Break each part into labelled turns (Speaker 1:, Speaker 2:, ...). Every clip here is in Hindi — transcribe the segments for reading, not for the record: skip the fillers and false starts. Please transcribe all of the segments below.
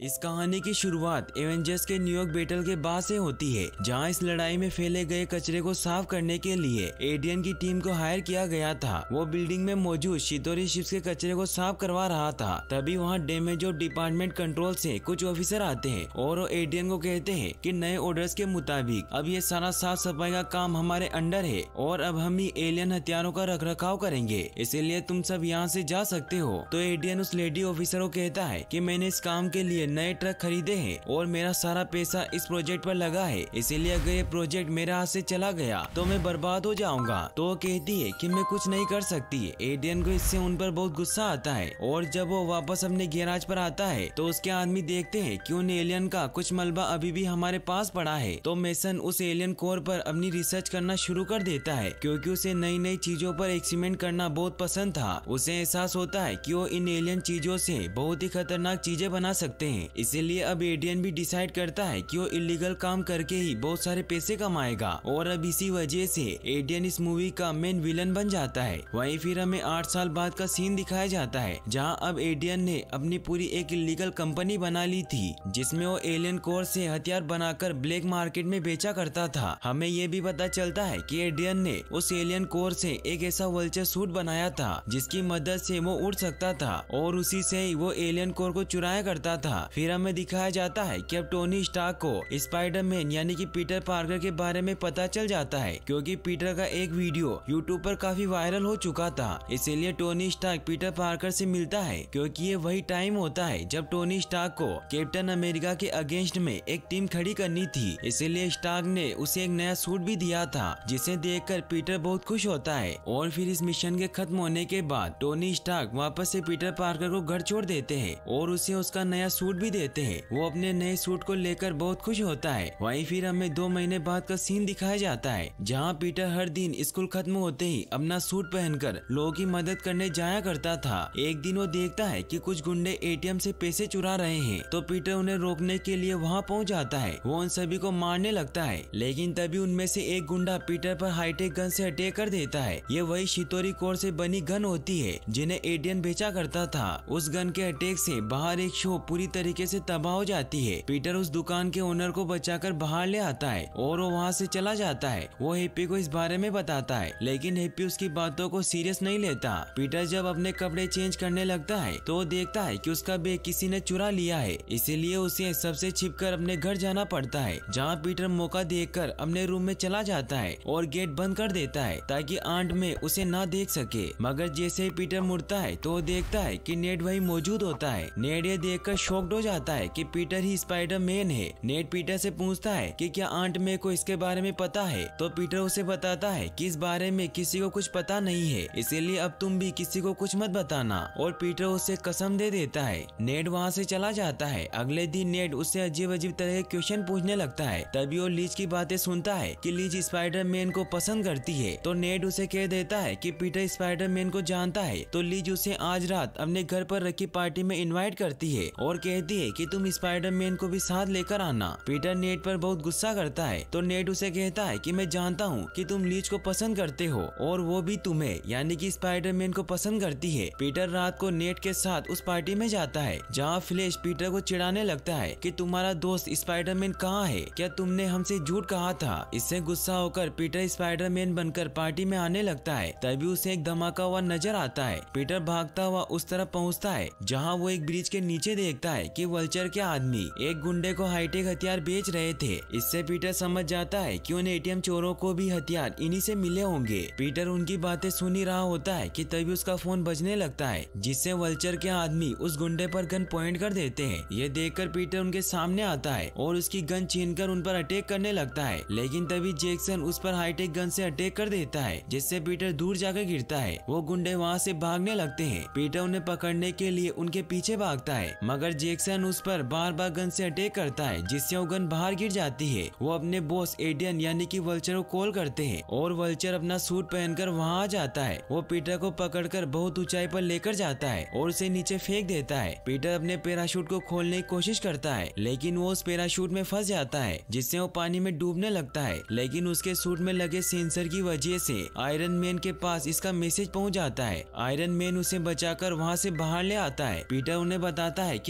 Speaker 1: इस कहानी की शुरुआत एवेंजर्स के न्यूयॉर्क बैटल के बाद से होती है, जहां इस लड़ाई में फैले गए कचरे को साफ करने के लिए एडियन की टीम को हायर किया गया था। वो बिल्डिंग में मौजूद शितोरी शिप्स के कचरे को साफ करवा रहा था। तभी वहां डैमेज ऑफ डिपार्टमेंट कंट्रोल से कुछ ऑफिसर आते हैं और वो एडियन को कहते हैं कि नए ऑर्डर्स के मुताबिक अब ये सारा साफ सफाई का काम हमारे अंडर है और अब हम ही एलियन हथियारों का रखरखाव करेंगे, इसीलिए तुम सब यहाँ से जा सकते हो। तो एडियन उस लेडी ऑफिसर को कहता है कि मैंने इस काम के लिए नए ट्रक खरीदे हैं और मेरा सारा पैसा इस प्रोजेक्ट पर लगा है, इसीलिए अगर ये प्रोजेक्ट मेरे हाथ से चला गया तो मैं बर्बाद हो जाऊंगा। तो वो कहती है कि मैं कुछ नहीं कर सकती। एडियन को इससे उन पर बहुत गुस्सा आता है और जब वो वापस अपने गैराज पर आता है तो उसके आदमी देखते हैं कि उन एलियन का कुछ मलबा अभी भी हमारे पास पड़ा है। तो मेसन उस एलियन कोर पर अपनी रिसर्च करना शुरू कर देता है, क्योंकि उसे नई नई चीजों पर एक्सपेरिमेंट करना बहुत पसंद था। उसे एहसास होता है कि वो इन एलियन चीजों से बहुत ही खतरनाक चीजें बना सकते हैं, इसीलिए अब एडियन भी डिसाइड करता है कि वो इलीगल काम करके ही बहुत सारे पैसे कमाएगा और अब इसी वजह से एडियन इस मूवी का मेन विलन बन जाता है। वहीं फिर हमें 8 साल बाद का सीन दिखाया जाता है, जहां अब एडियन ने अपनी पूरी एक इलीगल कंपनी बना ली थी, जिसमें वो एलियन कोर से हथियार बनाकर ब्लैक मार्केट में बेचा करता था। हमें ये भी पता चलता है कि एडियन ने उस एलियन कोर से एक ऐसा वल्चर सूट बनाया था जिसकी मदद से वो उड़ सकता था और उसी से ही वो एलियन कोर को चुराया करता था। फिर हमें दिखाया जाता है कि अब टोनी स्टार्क को स्पाइडरमैन यानी कि पीटर पार्कर के बारे में पता चल जाता है, क्योंकि पीटर का एक वीडियो यूट्यूब पर काफी वायरल हो चुका था। इसीलिए टोनी स्टार्क पीटर पार्कर से मिलता है, क्योंकि ये वही टाइम होता है जब टोनी स्टार्क को कैप्टन अमेरिका के अगेंस्ट में एक टीम खड़ी करनी थी। इसीलिए स्टार्क ने उसे एक नया सूट भी दिया था, जिसे देखकर पीटर बहुत खुश होता है। और फिर इस मिशन के खत्म होने के बाद टोनी स्टार्क वापस से पीटर पार्कर को घर छोड़ देते हैं और उसे उसका नया सूट भी देते हैं। वो अपने नए सूट को लेकर बहुत खुश होता है। वहीं फिर हमें 2 महीने बाद का सीन दिखाया जाता है, जहां पीटर हर दिन स्कूल खत्म होते ही अपना सूट पहनकर लोगों की मदद करने जाया करता था। एक दिन वो देखता है कि कुछ गुंडे एटीएम से पैसे चुरा रहे हैं, तो पीटर उन्हें रोकने के लिए वहां पहुंच जाता है। वो उन सभी को मारने लगता है, लेकिन तभी उनमें से एक गुंडा पीटर पर हाईटेक गन से अटैक कर देता है। ये वही शितोरी कोर से बनी गन होती है जिन्हें एडियन बेचा करता था। उस गन के अटैक से बाहर एक शो पूरी तरीके से तबाह हो जाती है। पीटर उस दुकान के ओनर को बचाकर बाहर ले आता है और वो वहाँ से चला जाता है। वो हैप्पी को इस बारे में बताता है, लेकिन हैप्पी उसकी बातों को सीरियस नहीं लेता। पीटर जब अपने कपड़े चेंज करने लगता है तो वो देखता है कि उसका बैग किसी ने चुरा लिया है, इसीलिए उसे सबसे छिपकर अपने घर जाना पड़ता है, जहाँ पीटर मौका देखकर अपने रूम में चला जाता है और गेट बंद कर देता है ताकि आंट में उसे ना देख सके। मगर जैसे ही पीटर मुड़ता है तो वो देखता है कि नेड वही मौजूद होता है। नेड ये देखकर शॉक्ड हो जाता है कि पीटर ही स्पाइडरमैन है। नेड पीटर से पूछता है कि क्या आंट मे को इसके बारे में पता है, तो पीटर उसे बताता है कि इस बारे में किसी को कुछ पता नहीं है, इसीलिए अब तुम भी किसी को कुछ मत बताना। और पीटर उसे कसम दे देता है। नेड वहाँ से चला जाता है। अगले दिन नेड उससे अजीब अजीब तरह के क्वेश्चन पूछने लगता है। तभी वो लीज की बातें सुनता है कि लीज स्पाइडरमैन को पसंद करती है। तो नेड उसे कह देता है कि पीटर स्पाइडरमैन को जानता है। तो लीज उसे आज रात अपने घर पर रखी पार्टी में इनवाइट करती है और कहती है कि तुम स्पाइडरमैन को भी साथ लेकर आना। पीटर नेड पर बहुत गुस्सा करता है। तो नेड उसे कहता है कि मैं जानता हूँ कि तुम लीज को पसंद करते हो और वो भी तुम्हें यानी कि स्पाइडरमैन को पसंद करती है। पीटर रात को नेड के साथ उस पार्टी में जाता है, जहाँ फ्लैश पीटर को चिढ़ाने लगता है कि तुम्हारा दोस्त स्पाइडरमैन कहाँ है, क्या तुमने हमसे झूठ कहा था। इससे गुस्सा होकर पीटर स्पाइडरमैन बनकर पार्टी में आने लगता है। तभी उसे एक धमाका हुआ नजर आता है। पीटर भागता हुआ उस तरफ पहुँचता है जहाँ वो एक ब्रिज के नीचे देखता है कि वल्चर के आदमी एक गुंडे को हाईटेक हथियार बेच रहे थे। इससे पीटर समझ जाता है कि उन एटीएम चोरों को भी हथियार इन्हीं से मिले होंगे। पीटर उनकी बातें सुन ही रहा होता है कि तभी उसका फोन बजने लगता है, जिससे वल्चर के आदमी उस गुंडे पर गन पॉइंट कर देते हैं। ये देखकर पीटर उनके सामने आता है और उसकी गन छीनकर उन पर अटैक करने लगता है, लेकिन तभी जैक्सन उस पर हाईटेक गन से अटैक कर देता है, जिससे पीटर दूर जाकर गिरता है। वो गुंडे वहाँ से भागने लगते हैं। पीटर उन्हें पकड़ने के लिए उनके पीछे भागता है, मगर जैक्सन उस पर बार बार गन से अटैक करता है, जिससे वो गन बाहर गिर जाती है। वो अपने बॉस एडियन यानी कि वल्चर को कॉल करते हैं और वल्चर अपना सूट पहनकर वहाँ आ जाता है। वो पीटर को पकड़कर बहुत ऊंचाई पर लेकर जाता है और उसे नीचे फेंक देता है। पीटर अपने पैराशूट को खोलने की कोशिश करता है, लेकिन वो उस पैराशूट में फंस जाता है, जिससे वो पानी में डूबने लगता है। लेकिन उसके सूट में लगे सेंसर की वजह से आयरन मैन के पास इसका मैसेज पहुँच जाता है। आयरन मैन उसे बचाकर वहाँ से बाहर ले आता है। पीटर उन्हें बताता है कि कोई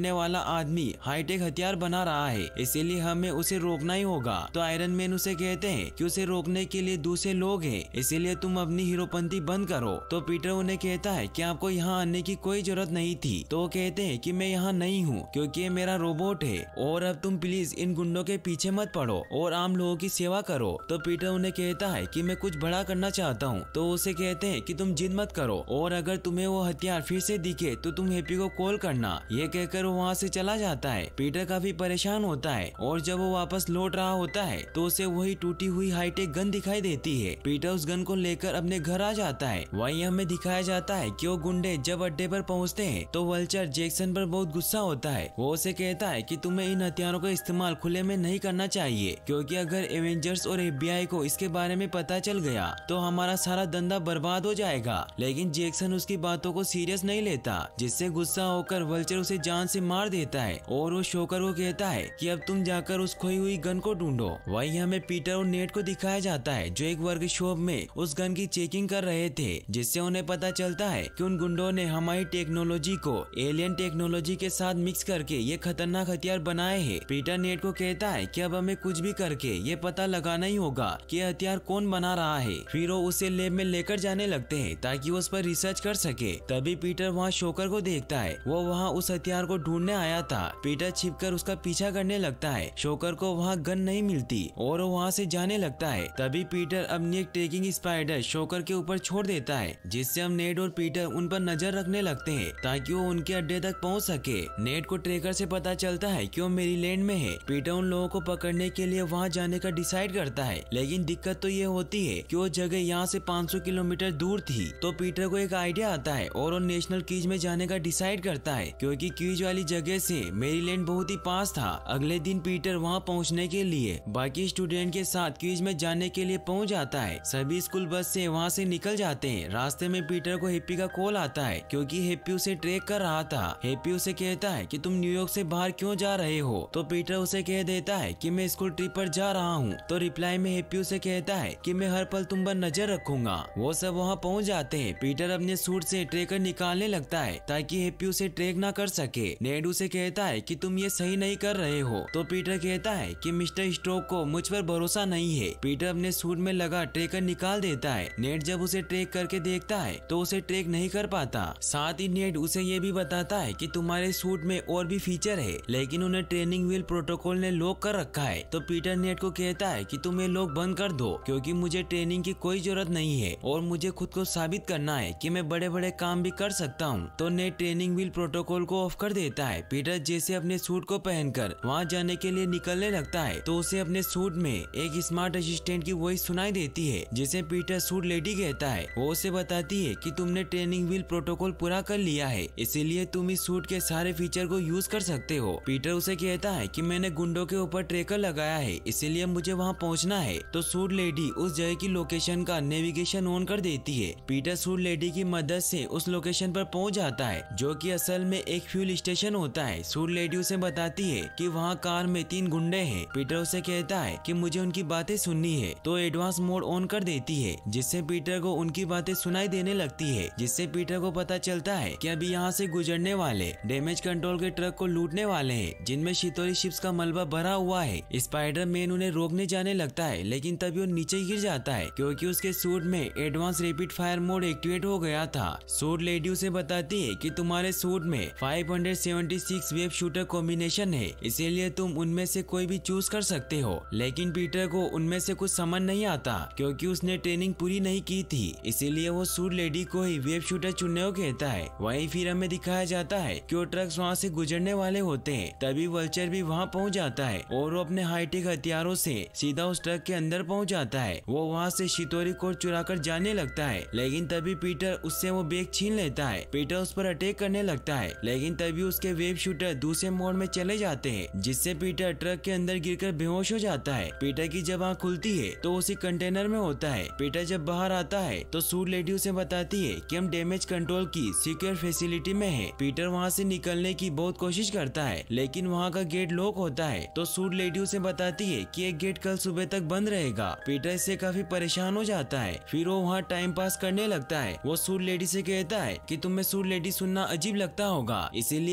Speaker 1: ढूंढने वाला आदमी हाईटेक हथियार बना रहा है, इसीलिए हमें उसे रोकना ही होगा। तो आयरन मैन उसे कहते हैं कि उसे रोकने के लिए दूसरे लोग हैं, इसीलिए तुम अपनी हीरोपंती बंद करो। तो पीटर उन्हें कहता है कि आपको यहाँ आने की कोई जरूरत नहीं थी। तो वो कहते हैं कि मैं यहाँ नहीं हूँ क्योंकि ये मेरा रोबोट है और अब तुम प्लीज इन गुंडों के पीछे मत पड़ो और आम लोगों की सेवा करो। तो पीटर उन्हें कहता है कि मैं कुछ बड़ा करना चाहता हूँ। तो उसे कहते हैं कि तुम जिद मत करो और अगर तुम्हें वो हथियार फिर से दिखे तो तुम हैप्पी को कॉल करना। ये कहकर वो वहाँ से चला जाता है। पीटर काफी परेशान होता है और जब वो वापस लौट रहा होता है तो उसे वही टूटी हुई हाईटेक गन दिखाई देती है। पीटर उस गन को लेकर अपने घर आ जाता है। वहीं हमें दिखाया जाता है कि वो गुंडे जब अड्डे पर पहुंचते हैं तो वल्चर जैक्सन पर बहुत गुस्सा होता है। वो उसे कहता है कि तुम्हें इन हथियारों का इस्तेमाल खुले में नहीं करना चाहिए क्योंकि अगर एवेंजर्स और FBI को इसके बारे में पता चल गया तो हमारा सारा धंधा बर्बाद हो जाएगा। लेकिन जैक्सन उसकी बातों को सीरियस नहीं लेता, जिससे गुस्सा होकर वल्चर उसे जान से मार देता है और वो शोकर को कहता है कि अब तुम जाकर उस खोई हुई गन को ढूंढो। वहीं हमें पीटर और नेट को दिखाया जाता है जो एक वर्कशॉप में उस गन की चेकिंग कर रहे थे, जिससे उन्हें पता चलता है कि उन गुंडों ने हमारी टेक्नोलॉजी को एलियन टेक्नोलॉजी के साथ मिक्स करके ये खतरनाक हथियार बनाए हैं। पीटर नेट को कहता है कि अब हमें कुछ भी करके ये पता लगाना ही होगा कि हथियार कौन बना रहा है। फिर वो उसे लैब में लेकर जाने लगते हैं ताकि वो उस पर रिसर्च कर सके। तभी पीटर वहाँ शोकर को देखता है, वो वहाँ उस हथियार को ढूंढने आया था। पीटर छिपकर उसका पीछा करने लगता है। शोकर को वहाँ गन नहीं मिलती और वो वहाँ से जाने लगता है। तभी पीटर अपनी एक ट्रेकिंग स्पाइडर शोकर के ऊपर छोड़ देता है, जिससे हम नेट और पीटर उन पर नजर रखने लगते हैं ताकि वो उनके अड्डे तक पहुँच सके। नेट को ट्रेकर से पता चलता है कि वो मेरीलैंड में है। पीटर उन लोगों को पकड़ने के लिए वहाँ जाने का डिसाइड करता है, लेकिन दिक्कत तो ये होती है कि वो जगह यहाँ से 500 किलोमीटर दूर थी। तो पीटर को एक आइडिया आता है और वो नेशनल क्विज में जाने का डिसाइड करता है क्योंकि क्विज वाली जगह से मेरीलैंड बहुत ही पास था। अगले दिन पीटर वहाँ पहुँचने के लिए बाकी स्टूडेंट के साथ क्विज में जाने के लिए पहुँच जाता है। सभी स्कूल बस से वहाँ से निकल जाते हैं। रास्ते में पीटर को हैप्पी का कॉल आता है क्योंकि हैप्पी उसे ट्रैक कर रहा था। हैप्पी उसे कहता है कि तुम न्यूयॉर्क से बाहर क्यों जा रहे हो। तो पीटर उसे कह देता है कि मैं स्कूल ट्रिप पर जा रहा हूँ। तो रिप्लाई में हैप्पी उसे कहता है कि मैं हर पल तुम पर नजर रखूंगा। वो सब वहाँ पहुँच जाते हैं। पीटर अपने सूट से ट्रेकर निकालने लगता है ताकि हैप्पी उसे ट्रैक ना कर सके। नेड उसे कहता है कि तुम ये सही नहीं कर रहे हो। तो पीटर कहता है कि मिस्टर स्ट्रोक को मुझ पर भरोसा नहीं है। पीटर अपने सूट में लगा ट्रेकर निकाल देता है। नेड जब उसे ट्रैक करके देखता है तो उसे ट्रैक नहीं कर पाता। साथ ही नेड उसे ये भी बताता है कि तुम्हारे सूट में और भी फीचर है, लेकिन उन्हें ट्रेनिंग व्हील प्रोटोकॉल ने लॉक कर रखा है। तो पीटर नेड को कहता है कि तुम ये लॉक बंद कर दो क्योंकि मुझे ट्रेनिंग की कोई जरूरत नहीं है और मुझे खुद को साबित करना है कि मैं बड़े बड़े काम भी कर सकता हूँ। तो नेड ट्रेनिंग व्हील प्रोटोकॉल को ऑफ कर देता है। पीटर जैसे अपने सूट को पहनकर वहाँ जाने के लिए निकलने लगता है तो उसे अपने सूट में एक स्मार्ट असिस्टेंट की वॉइस सुनाई देती है, जिसे पीटर सूट लेडी कहता है। वो उसे बताती है कि तुमने ट्रेनिंग व्हील प्रोटोकॉल पूरा कर लिया है, इसीलिए तुम इस सूट के सारे फीचर को यूज कर सकते हो। पीटर उसे कहता है कि मैंने गुंडों के ऊपर ट्रेकर लगाया है, इसीलिए मुझे वहाँ पहुँचना है। तो सूट लेडी उस जगह की लोकेशन का नेविगेशन ऑन कर देती है। पीटर सूट लेडी की मदद से उस लोकेशन पर पहुँच जाता है जो कि असल में एक फ्यूल स्टेशन होता है। सूट लेडी उसे बताती है कि वहाँ कार में 3 गुंडे हैं। पीटर उसे कहता है कि मुझे उनकी बातें सुननी है। तो एडवांस मोड ऑन कर देती है, जिससे पीटर को उनकी बातें सुनाई देने लगती है, जिससे पीटर को पता चलता है कि अभी यहाँ से गुजरने वाले डैमेज कंट्रोल के ट्रक को लूटने वाले हैं, जिनमें शितोरी शिप्स का मलबा भरा हुआ है। स्पाइडर मैन उन्हें रोकने जाने लगता है, लेकिन तभी वो नीचे गिर जाता है क्योंकि उसके सूट में advance rapid fire mode activate हो गया था। सूट लेडी उसे बताती है कि तुम्हारे सूट में 576 वेब शूटर कॉम्बिनेशन है, इसीलिए तुम उनमें से कोई भी चूज कर सकते हो। लेकिन पीटर को उनमें से कुछ समझ नहीं आता क्योंकि उसने ट्रेनिंग पूरी नहीं की थी, इसीलिए वो सूट लेडी को ही वेब शूटर चुनने को कहता है। वहीं फिर हमें दिखाया जाता है कि वो ट्रक्स वहाँ से गुजरने वाले होते हैं। तभी वल्चर भी वहाँ पहुँच जाता है और वो अपने हाईटेक हथियारों से सीधा उस ट्रक के अंदर पहुँच जाता है। वो वहाँ से शितोरी कोड चुरा कर जाने लगता है, लेकिन तभी पीटर उससे वो बैग छीन लेता है। पीटर उस पर अटैक करने लगता है, लेकिन तभी उसके वेब शूटर दूसरे मोड में चले जाते हैं, जिससे पीटर ट्रक के अंदर गिरकर बेहोश हो जाता है। पीटर की जब आँख खुलती है तो उसी कंटेनर में होता है। पीटर जब बाहर आता है तो सूट लेडी उसे बताती है कि हम डैमेज कंट्रोल की सिक्योर फैसिलिटी में है। पीटर वहाँ से निकलने की बहुत कोशिश करता है, लेकिन वहाँ का गेट लॉक होता है। तो सूट लेडी उसे बताती है कि एक गेट कल सुबह तक बंद रहेगा। पीटर इससे काफी परेशान हो जाता है। फिर वो वहाँ टाइम पास करने लगता है। वो सूट लेडी से कहता है कि तुम्हें सूट लेडी सुनना अजीब लगता होगा, इसीलिए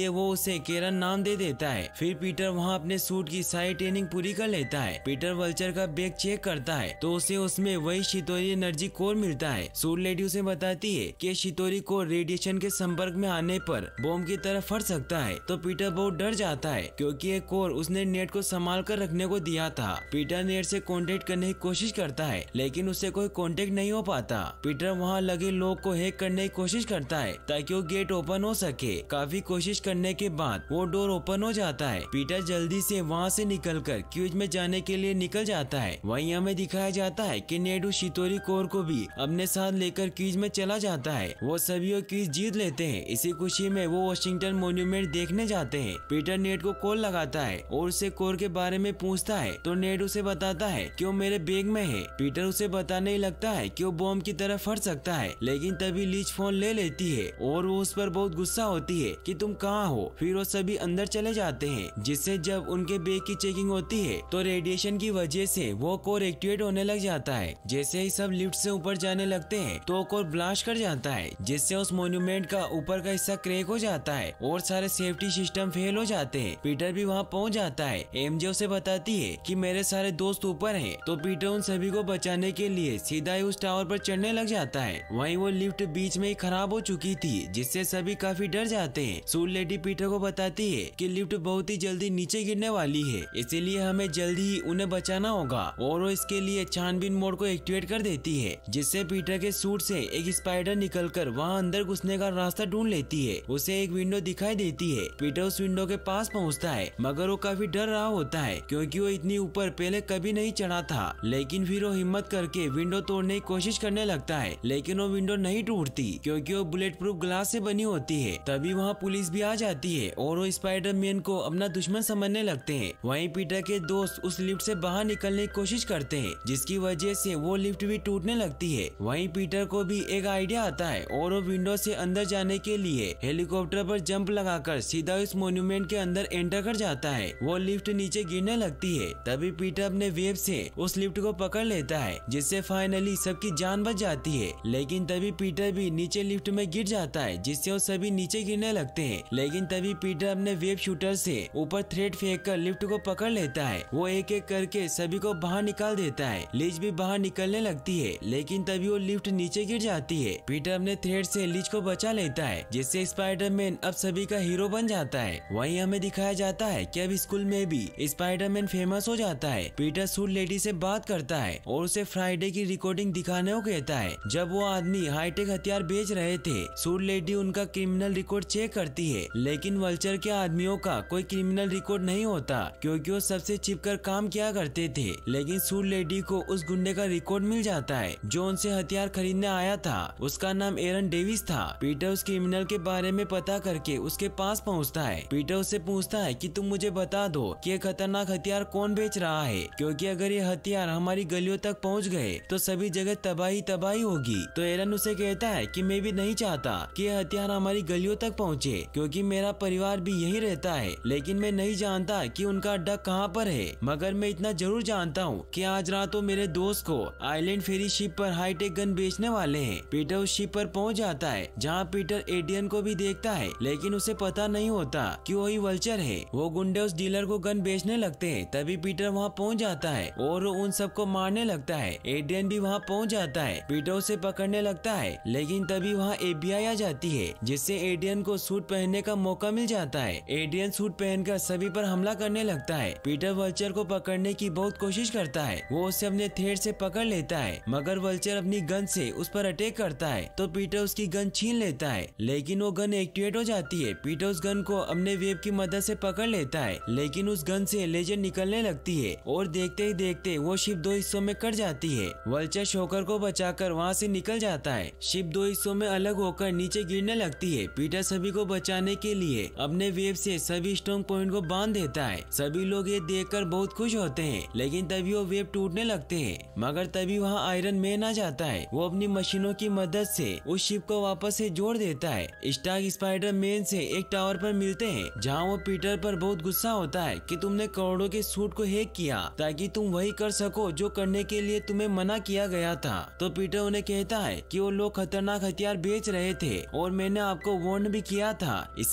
Speaker 1: इसलिए वो उसे केरन नाम दे देता है। फिर पीटर वहाँ अपने सूट की सारी ट्रेनिंग पूरी कर लेता है। पीटर वल्चर का बैग चेक करता है तो उसे उसमें वही शितोरी एनर्जी कोर मिलता है। सूट लेडी उसे बताती है कि शितोरी कोर रेडिएशन के संपर्क में आने पर बॉम्ब की तरह फट सकता है। तो पीटर बहुत डर जाता है क्योंकि ये कोर उसने नेट को संभाल कर रखने को दिया था। पीटर नेट से कांटेक्ट करने की कोशिश करता है लेकिन उससे कोई कांटेक्ट नहीं हो पाता। पीटर वहाँ लगे लोग को हैक करने की कोशिश करता है ताकि वो गेट ओपन हो सके। काफी कोशिश करने के बाद वो डोर ओपन हो जाता है। पीटर जल्दी से वहाँ से निकलकर क्यूज में जाने के लिए निकल जाता है। वहीं हमें दिखाया जाता है कि नेट उस शितोरी कोर को भी अपने साथ लेकर क्यूज में चला जाता है। वो सभी क्यूज जीत लेते हैं। इसी खुशी में वो वॉशिंगटन मॉन्यूमेंट देखने जाते हैं। पीटर नेट को कॉल लगाता है और उससे कोर के बारे में पूछता है तो नेट उसे बताता है कि वो मेरे बैग में है। पीटर उसे बताने लगता है कि वो बॉम्ब की तरह फट सकता है लेकिन तभी लीच फोन ले लेती है और वो उस पर बहुत गुस्सा होती है कि तुम कहाँ हो। फिर वो सभी अंदर चले जाते हैं जिससे जब उनके बैग की चेकिंग होती है तो रेडिएशन की वजह से वो कोर एक्टिवेट होने लग जाता है। जैसे ही सब लिफ्ट से ऊपर जाने लगते हैं तो कोर ब्लास्ट कर जाता है जिससे उस मॉन्यूमेंट का ऊपर का हिस्सा क्रैक हो जाता है और सारे सेफ्टी सिस्टम फेल हो जाते हैं। पीटर भी वहाँ पहुँच जाता है। एमजे उसे बताती है कि मेरे सारे दोस्त ऊपर हैं। तो पीटर उन सभी को बचाने के लिए सीधा ही उस टावर पर चढ़ने लग जाता है। वहीं वो लिफ्ट बीच में ही खराब हो चुकी थी जिससे सभी काफी डर जाते हैं। सूट लेडी पीटर को बताती है कि लिफ्ट बहुत ही जल्दी नीचे गिरने वाली है इसीलिए हमें जल्दी ही उन्हें बचाना होगा और वो इसके लिए छानबीन मोड को एक्टिवेट कर देती है जिससे पीटर के सूट से एक स्पाइडर निकलकर वहाँ अंदर घुसने का रास्ता ढूंढ लेती है। उसे एक विंडो दिखाई देती है। पीटर उस विंडो के पास पहुँचता है मगर वो काफी डर रहा होता है क्योंकि वो इतनी ऊपर पहले कभी नहीं चढ़ा था। लेकिन फिर वो हिम्मत करके विंडो तोड़ने की कोशिश करने लगता है लेकिन वो विंडो नहीं टूटती क्योंकि वो बुलेट प्रूफ ग्लास से बनी होती है। तभी वहाँ पुलिस भी आ जाती है और वो स्पाइडरमैन को अपना दुश्मन समझने लगते हैं। वहीं पीटर के दोस्त उस लिफ्ट से बाहर निकलने की कोशिश करते हैं जिसकी वजह से वो लिफ्ट भी टूटने लगती है। वहीं पीटर को भी एक आइडिया आता है और वो विंडो से अंदर जाने के लिए हेलीकॉप्टर पर जंप लगाकर सीधा इस मॉन्यूमेंट के अंदर एंटर कर जाता है। वो लिफ्ट नीचे गिरने लगती है। तभी पीटर अपने वेब से उस लिफ्ट को पकड़ लेता है जिससे फाइनली सबकी जान बच जाती है। लेकिन तभी पीटर भी नीचे लिफ्ट में गिर जाता है जिससे वो सभी नीचे गिरने लगते हैं। लेकिन तभी पीटर अपने वेब शूटर से ऊपर थ्रेड फेंक कर लिफ्ट को पकड़ लेता है। वो एक एक करके सभी को बाहर निकाल देता है। लीच भी बाहर निकलने लगती है लेकिन तभी वो लिफ्ट नीचे गिर जाती है। पीटर अपने थ्रेड से लीच को बचा लेता है जिससे स्पाइडरमैन अब सभी का हीरो बन जाता है। वहीं हमें दिखाया जाता है कि अब स्कूल में भी स्पाइडरमैन फेमस हो जाता है। पीटर सूट लेडी से बात करता है और उसे फ्राइडे की रिकॉर्डिंग दिखाने को कहता है जब वो आदमी हाईटेक हथियार बेच रहे थे। सूट लेडी उनका क्रिमिनल रिकॉर्ड चेक करती है लेकिन वल्चर के आदमियों का कोई क्रिमिनल रिकॉर्ड नहीं होता क्योंकि वो सबसे छिपकर काम किया करते थे। लेकिन सूट लेडी को उस गुंडे का रिकॉर्ड मिल जाता है जो उनसे हथियार खरीदने आया था। उसका नाम एरन डेविस था। पीटर उस क्रिमिनल के बारे में पता करके उसके पास पहुंचता है। पीटर उससे पूछता है कि तुम मुझे बता दो कि ये खतरनाक हथियार कौन बेच रहा है क्योंकि अगर ये हथियार हमारी गलियों तक पहुंच गए तो सभी जगह तबाही तबाही होगी। तो एरन उसे कहता है कि मैं भी नहीं चाहता कि ये हथियार हमारी गलियों तक पहुंचे क्योंकि मेरा परिवार भी यही रहता है लेकिन मैं नहीं जानता कि उनका अड्डा कहाँ पर है। मगर मैं इतना जरूर जानता हूँ कि आज रात वो मेरे दोस्त को आइलैंड फेरी शिप पर हाईटेक गन बेचने वाले हैं। पीटर उस शिप पर पहुँच जाता है जहाँ पीटर एडियन को भी देखता है लेकिन उसे पता नहीं होता कि वही वल्चर है। वो गुंडे उस डीलर को गन बेचने लगते हैं। तभी पीटर वहाँ पहुँच जाता है और उन सबको मारने लगता है। एडियन भी वहाँ पहुँच जाता है। पीटर उसे पकड़ने लगता है लेकिन तभी वहाँ FBI आ जाती है जिससे एडियन को सूट पहनने का मौका मिल जाता है। एडियन सूट पहनकर सभी पर हमला करने लगता है। पीटर वल्चर को पकड़ने की बहुत कोशिश करता है। वो उसे अपने थ्रेड से पकड़ लेता है मगर वल्चर अपनी गन से उस पर अटैक करता है तो पीटर उसकी गन छीन लेता है लेकिन वो गन एक्टिवेट हो जाती है। पीटर उस गन को अपने वेब की मदद से पकड़ लेता है लेकिन उस गन से लेजर निकलने लगती है और देखते ही देखते वो शिप दो हिस्सों में कट जाती है। वल्चर शोकर को बचाकर वहाँ से निकल जाता है। शिप दो हिस्सों में अलग होकर नीचे गिरने लगती है। पीटर सभी को बचाने के लिए अपने वेब से सभी स्ट्रॉन्ग पॉइंट को बांध देता है। सभी लोग ये देखकर बहुत खुश होते हैं लेकिन तभी वो वेब टूटने लगते हैं। मगर तभी वहाँ आयरन मैन आ जाता है। वो अपनी मशीनों की मदद से उस शिप को वापस से जोड़ देता है। स्टार्क स्पाइडर मैन से एक टावर पर मिलते हैं जहाँ वो पीटर पर बहुत गुस्सा होता है कि तुमने करोड़ों के सूट को हैक किया ताकि तुम वही कर सको जो करने के लिए तुम्हें मना किया गया था। तो पीटर उन्हें कहता है कि वो लोग खतरनाक हथियार बेच रहे थे और मैंने आपको वार्न भी किया था, इसीलिए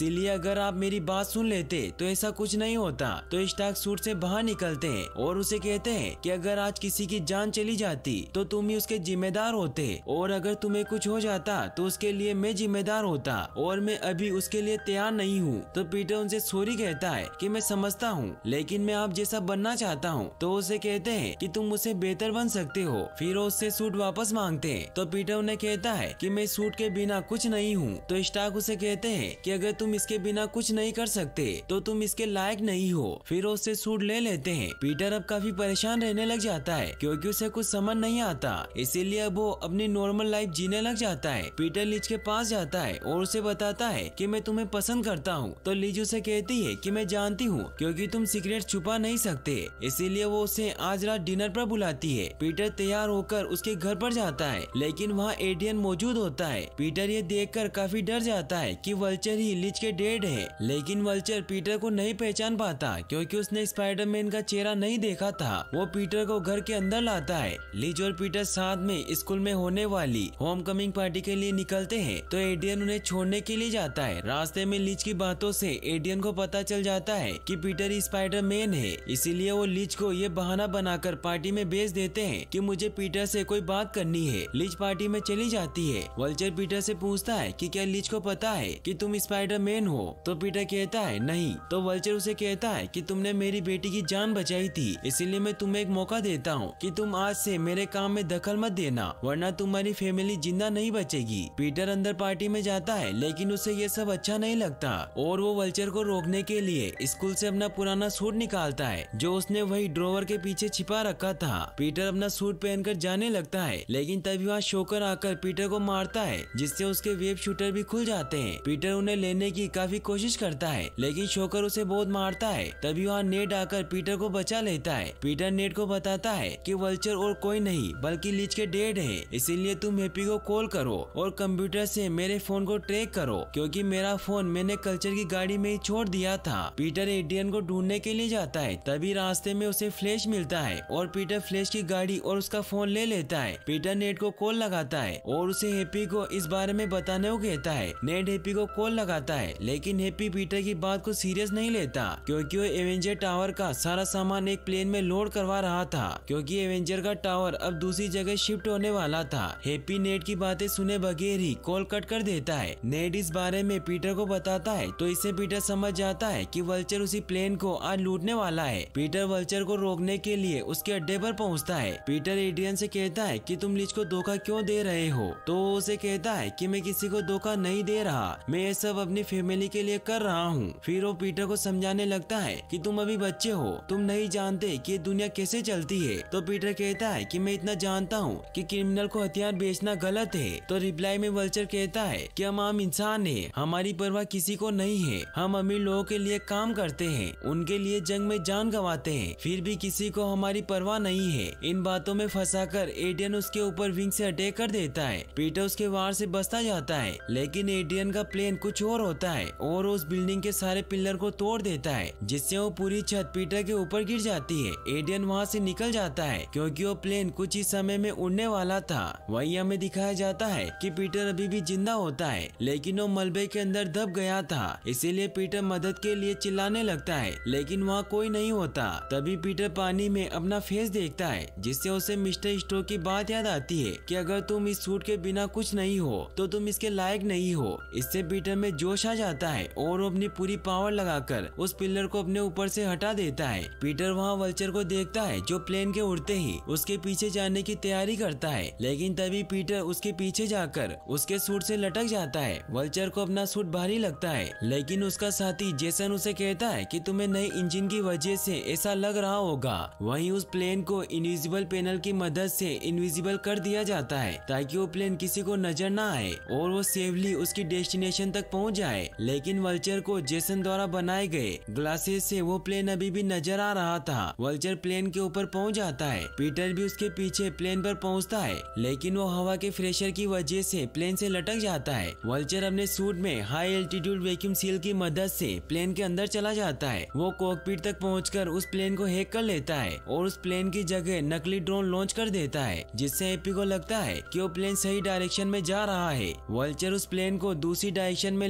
Speaker 1: इसीलिए अगर आप मेरी बात सुन लेते तो ऐसा कुछ नहीं होता। तो स्टार्क सूट से बाहर निकलते हैं और उसे कहते हैं कि अगर आज किसी की जान चली जाती तो तुम ही उसके जिम्मेदार होते, और अगर तुम्हें कुछ हो जाता तो उसके लिए मैं जिम्मेदार होता, और मैं अभी उसके लिए तैयार नहीं हूँ। तो पीटर उनसे सॉरी कहता है कि मैं समझता हूँ, लेकिन मैं आप जैसा बनना चाहता हूँ। तो उसे कहते हैं कि तुम मुझसे बेहतर बन सकते हो। फिर वो उससे सूट वापस मांगते हैं। तो पीटर उन्हें कहता है कि मैं सूट के बिना कुछ नहीं हूँ। तो स्टार्क उसे कहते हैं कि अगर तुम इसके बिना कुछ नहीं कर सकते तो तुम इसके लायक नहीं हो। फिर उससे सूट ले लेते हैं। पीटर अब काफी परेशान रहने लग जाता है क्योंकि उसे कुछ समझ नहीं आता, इसीलिए अब वो अपनी नॉर्मल लाइफ जीने लग जाता है। पीटर लिज के पास जाता है और उसे बताता है कि मैं तुम्हें पसंद करता हूँ। तो लिज उसे कहती है कि मैं जानती हूँ क्योंकि तुम सीक्रेट छुपा नहीं सकते, इसीलिए वो उसे आज रात डिनर पर बुलाती है। पीटर तैयार होकर उसके घर पर जाता है, लेकिन वहाँ एडियन मौजूद होता है। पीटर ये देखकर काफी डर जाता है कि वल्चर ही लिज के डेड है, लेकिन वल्चर पीटर को नहीं पहचान पाता क्योंकि उसने स्पाइडरमैन का चेहरा नहीं देखा था। वो पीटर को घर के अंदर लाता है। लिज और पीटर साथ में स्कूल में होने वाली होमकमिंग पार्टी के लिए निकलते हैं। तो एडियन उन्हें छोड़ने के लिए जाता है। रास्ते में लिज की बातों से एडियन को पता चल जाता है कि पीटर ही स्पाइडरमैन है, इसीलिए वो लिज को ये बहाना बनाकर पार्टी में भेज देते हैं कि मुझे पीटर से कोई बात करनी है। लिज पार्टी में चली जाती है। वल्चर पीटर से पूछता है कि क्या लिज को पता है कि तुम स्पाइडरमैन हो। तो पीटर कहता है नहीं। तो वल्चर उसे कहता है कि तुमने मेरी बेटी की जान बचाई थी, इसीलिए मैं तुम्हें एक मौका देता हूँ कि तुम आज से मेरे काम में दखल मत देना, वरना तुम्हारी फैमिली जिंदा नहीं बचेगी। पीटर अंदर पार्टी में जाता है, लेकिन उसे ये सब अच्छा नहीं लगता और वो वल्चर को रोकने के लिए स्कूल से अपना पुराना सूट निकालता है जो उसने वही ड्रॉवर के पीछे छिपा रखा था। पीटर अपना सूट पहनकर जाने लगता है, लेकिन तभी वहाँ शोकर आकर पीटर को मारता है, जिससे उसके वेब शूटर भी खुल जाते हैं। पीटर उन्हें लेने की काफी कोशिश करता है, लेकिन शोकर उसे बहुत मारता है। तभी वहाँ नेड आकर पीटर को बचा लेता है। पीटर नेड को बताता है कि वल्चर और कोई नहीं बल्कि लिज के डेड है, इसीलिए तुम हैप्पी को कॉल करो और कंप्यूटर से मेरे फोन को ट्रैक करो, क्योंकि मेरा फोन मैंने कल्चर की गाड़ी में ही छोड़ दिया था। पीटर एडियन को ढूंढने के लिए जाता है। तभी रास्ते में उसे फ्लैश मिलता है और पीटर फ्लैश की गाड़ी और उसका फोन ले लेता है। पीटर नेड को कॉल लगाता है और उसे हैप्पी को इस बारे में बताने को कहता है। नेड हैप्पी को कॉल लगाता है, लेकिन हैप्पी पीटर की बात को सीरियस नहीं लेता क्योंकि वो एवेंजर टावर का सारा सामान एक प्लेन में लोड करवा रहा था, क्योंकि एवेंजर का टावर अब दूसरी जगह शिफ्ट होने वाला था। हैप्पी नेड की बातें सुने बगैर ही कॉल कट कर देता है। नेड इस बारे में पीटर को बताता है, तो इससे पीटर समझ जाता है कि वल्चर उसी प्लेन को आज लूटने वाला है। पीटर वल्चर को रोकने के लिए उसके अड्डे पर पहुंचता है। पीटर एडियन से कहता है कि तुम लिज को धोखा क्यों दे रहे हो। तो वो उसे कहता है कि मैं किसी को धोखा नहीं दे रहा, मैं ये सब अपनी फैमिली के लिए कर रहा हूँ। फिर वो पीटर को समझाने लगता है कि तुम अभी बच्चे हो, तुम नहीं जानते कि दुनिया कैसे चलती है। तो पीटर कहता है कि मैं इतना जानता हूँ कि क्रिमिनल को हथियार बेचना गलत है। तो रिप्लाई में वल्चर कहता है कि हम आम इंसान है, हमारी परवाह किसी को नहीं है, हम अमीर लोगों के लिए काम करते हैं, उनके लिए जंग में जान गंवाते हैं, फिर भी किसी को हमारी परवाह नहीं है। इन बातों में फंसाकर एडियन उसके ऊपर विंग से अटैक कर देता है। पीटर उसके वार से बचता जाता है, लेकिन एडियन का प्लान कुछ और होता है और उस बिल्डिंग के सारे पिलर को तोड़ देता है, जिससे वो पूरी छत पीटर के ऊपर गिर जाती है। एडियन वहाँ से निकल जाता है क्योंकि वो प्लेन कुछ ही समय में उड़ने वाला था। वहीं हमें दिखाया जाता है कि पीटर अभी भी जिंदा होता है, लेकिन वो मलबे के अंदर दब गया था, इसीलिए पीटर मदद के लिए चिल्लाने लगता है, लेकिन वहाँ कोई नहीं होता। तभी पीटर पानी में अपना फेस देखता है, जिससे उसे मिस्टर स्टोक की बात याद आती है कि अगर तुम इस सूट के बिना कुछ नहीं हो तो तुम इसके लायक नहीं हो। इससे पीटर में जोश आ जाता है और वो अपनी पूरी पावर लगाकर उस पिलर को अपने ऊपर से हटा देता है। पीटर वहाँ वल्चर को देखता है जो प्लेन के उड़ते ही उसके पीछे जाने की तैयारी करता है, लेकिन तभी पीटर उसके पीछे जाकर उसके सूट से लटक जाता है। वल्चर को अपना सूट भारी लगता है, लेकिन उसका साथी जेसन उसे कहता है कि तुम्हें नई इंजन की वजह से ऐसा लग रहा होगा। वहीं उस प्लेन को इनविजिबल पैनल की मदद से इनविजिबल कर दिया जाता है ताकि वो प्लेन किसी को नजर ना आए और वो सेफली उसकी डेस्टिनेशन तक पहुंच जाए। लेकिन वल्चर को जेसन द्वारा बनाए गए ग्लासेस से वो प्लेन अभी भी नजर आ रहा था। वल्चर प्लेन के ऊपर पहुंच जाता है। पीटर भी उसके पीछे प्लेन पर पहुंचता है, लेकिन वो हवा के प्रेशर की वजह से प्लेन से लटक जाता है। वल्चर अपने सूट में हाई एल्टीट्यूड वैक्यूम सील की मदद से प्लेन के अंदर चला जाता है। वो कॉकपिट तक पहुंचकर उस प्लेन को हैक कर लेता है और उस प्लेन की जगह नकली ड्रोन लॉन्च कर देता है, जिससे हैप्पी को लगता है कि वो प्लेन सही डायरेक्शन में जा रहा है। वल्चर उस प्लेन को दूसरी डायरेक्शन में ले जाता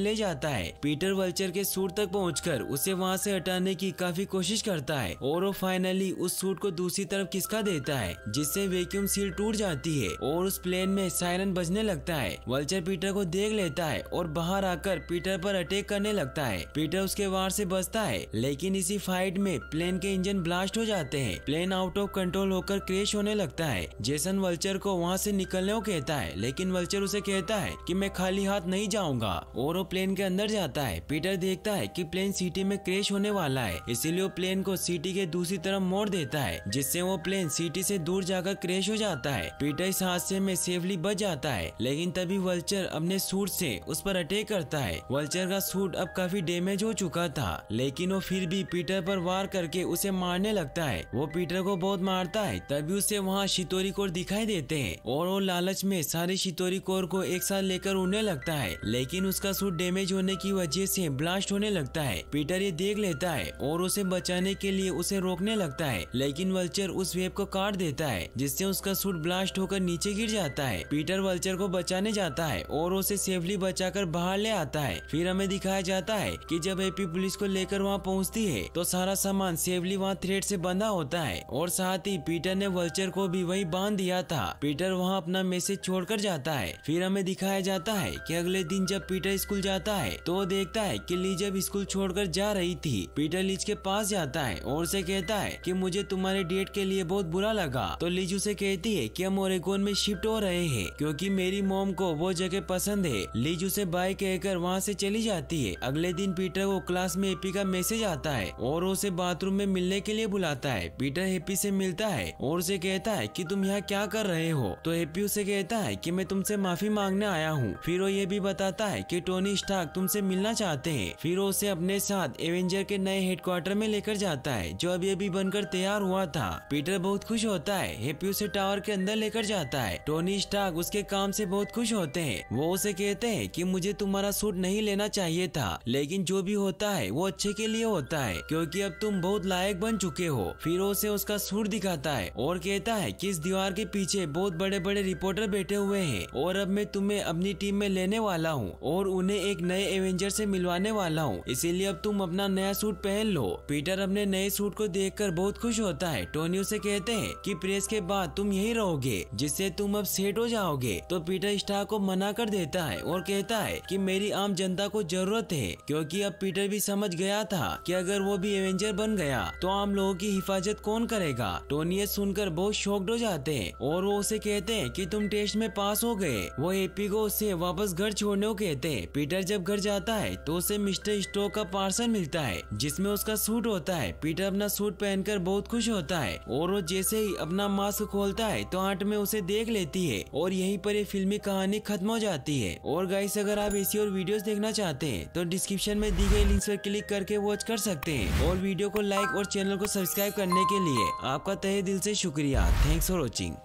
Speaker 1: जाता है। पीटर वल्चर के सूट तक पहुंचकर उसे वहां से हटाने की काफी कोशिश करता है और वो फाइनली उस सूट को दूसरी तरफ खिसका देता है, जिससे वैक्यूम सील टूट जाती है और उस प्लेन में सायरन बजने लगता है। वल्चर पीटर को देख लेता है और बाहर आकर पीटर पर अटैक करने लगता है। पीटर उसके वार से बचता है, लेकिन इसी फाइट में प्लेन के इंजन ब्लास्ट हो जाते हैं। प्लेन आउट ऑफ कंट्रोल होकर क्रैश होने लगता है। जेसन वल्चर को वहां से निकलने को कहता है, लेकिन वल्चर उसे कहता है कि मैं खाली हाथ नहीं जाऊंगा और वो प्लेन के अंदर जाता है। पीटर देखता है कि प्लेन सिटी में क्रैश होने वाला है, इसीलिए वो प्लेन को सिटी के दूसरी तरफ मोड़ देता है, जिससे वो प्लेन सिटी से दूर जाकर क्रैश हो जाता है। पीटर इस हादसे में सेफली बच जाता है, लेकिन तभी वल्चर अपने सूट से उस पर अटैक करता है। वल्चर का सूट अब काफी डैमेज हो चुका था, लेकिन वो फिर भी पीटर पर वार करके उसे मारने लगता है। वो पीटर को बहुत मारता है। तभी उसे वहाँ शितोरी कोर दिखाई देते हैं और वो लालच में सारे शितोरी कोर को एक साथ लेकर उड़ने लगता है, लेकिन उसका सूट डैमेज होने की वजह से ब्लास्ट होने लगता है। पीटर ये देख लेता है और उसे बचाने के लिए उसे रोकने लगता है, लेकिन वल्चर उस वेब को काट देता है, जिससे उसका सूट ब्लास्ट होकर नीचे गिर जाता है। पीटर वल्चर को बचाने जाता है और उसे सेफली बचाकर बाहर ले आता है। फिर हमें दिखाया जाता है कि जब एपी पुलिस को लेकर वहाँ पहुँचती है तो सारा सामान सेफली वहाँ थ्रेड से बंधा होता है और साथ ही पीटर ने वल्चर को भी वही बांध दिया था। पीटर वहाँ अपना मैसेज छोड़कर जाता है। फिर हमें दिखाया जाता है कि अगले दिन जब पीटर स्कूल जाता है तो वो देखता है कि लीज जब स्कूल छोड़कर जा रही थी। पीटर लीज के पास जाता है और उसे कहता है कि मुझे तुम्हारे डेट के लिए बहुत बुरा लगा। तो लीज उसे कहती है कि हम ओरेगोन में शिफ्ट हो रहे हैं क्योंकि मेरी मॉम को वो जगह पसंद है। लीज उसे बाय कहकर वहाँ से चली जाती है। अगले दिन पीटर को क्लास में एपी का मैसेज आता है और उसे बाथरूम में मिलने के लिए बुलाता है। पीटर हैप्पी से मिलता है और उसे कहता है कि तुम यहाँ क्या कर रहे हो। तो हैप्पी उसे कहता है कि मैं तुमसे माफी मांगने आया हूँ। फिर वो ये भी बताता है कि टोनी स्टार्क तुमसे मिलना चाहते हैं। फिर वो उसे अपने साथ एवेंजर के नए हेडक्वार्टर में लेकर जाता है, जो अभी अभी बनकर तैयार हुआ था। पीटर बहुत खुश होता है। हैप्पी उसे टावर के अंदर लेकर जाता है। टोनी स्टार्क उसके काम से बहुत खुश होते हैं। वो उसे कहते हैं कि मुझे तुम्हारा सूट नहीं लेना चाहिए था, लेकिन जो भी होता है वो अच्छे के लिए होता है क्योंकि अब तुम बहुत लायक बन चुके हो। फिर उसे उसका सूट दिखाता है और कहता है कि इस दीवार के पीछे बहुत बड़े बड़े रिपोर्टर बैठे हुए हैं और अब मैं तुम्हें अपनी टीम में लेने वाला हूँ और उन्हें एक नए एवेंजर से मिलवाने वाला हूँ, इसीलिए अब तुम अपना नया सूट पहन लो। पीटर अपने नए सूट को देखकर बहुत खुश होता है। टोनी उसे कहते हैं कि प्रेस के बाद तुम यही रहोगे, जिससे तुम अब सेट हो जाओगे। तो पीटर स्टार्क को मना कर देता है और कहता है कि मेरी आम जनता को जरूरत है, क्योंकि अब पीटर भी समझ गया था कि अगर वो भी एवेंजर बन गया तो आम लोगों की हिफाजत कौन करेगा। टोनी ये सुनकर बहुत शॉक्ड हो जाते हैं और वो उसे कहते हैं कि तुम टेस्ट में पास हो गए। वो हैप्पी को उसे वापस घर छोड़ने को कहते हैं। पीटर जब घर जाता है तो उसे मिस्टर स्टोक का पार्सल मिलता है, जिसमें उसका सूट होता है। पीटर अपना सूट पहनकर बहुत खुश होता है और वो जैसे ही अपना मास्क खोलता है तो आंट में उसे देख लेती है और यहीं पर ये फिल्मी कहानी खत्म हो जाती है। और गाइस, अगर आप ऐसी और वीडियोस देखना चाहते हैं तो डिस्क्रिप्शन में दी गई लिंक्स पर क्लिक करके वॉच कर सकते हैं। और वीडियो को लाइक और चैनल को सब्सक्राइब करने के लिए आपका तहे दिल से शुक्रिया। Thanks for watching.